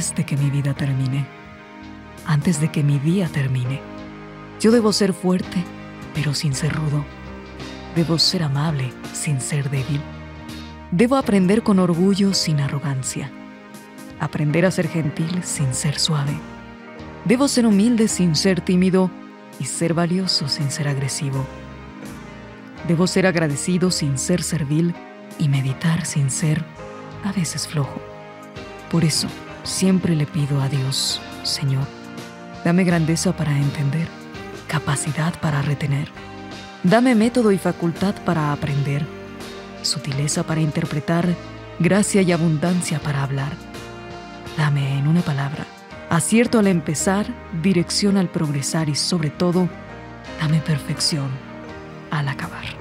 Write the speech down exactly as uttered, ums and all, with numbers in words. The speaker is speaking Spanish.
antes de que mi vida termine, antes de que mi día termine. Yo debo ser fuerte, pero sin ser rudo. Debo ser amable, sin ser débil. Debo aprender con orgullo, sin arrogancia. Aprender a ser gentil, sin ser suave. Debo ser humilde, sin ser tímido, y ser valioso, sin ser agresivo. Debo ser agradecido, sin ser servil, y meditar, sin ser, a veces, flojo. Por eso, siempre le pido a Dios: Señor, dame grandeza para entender, capacidad para retener. Dame método y facultad para aprender, sutileza para interpretar, gracia y abundancia para hablar. Dame, en una palabra, acierto al empezar, dirección al progresar y, sobre todo, dame perfección al acabar.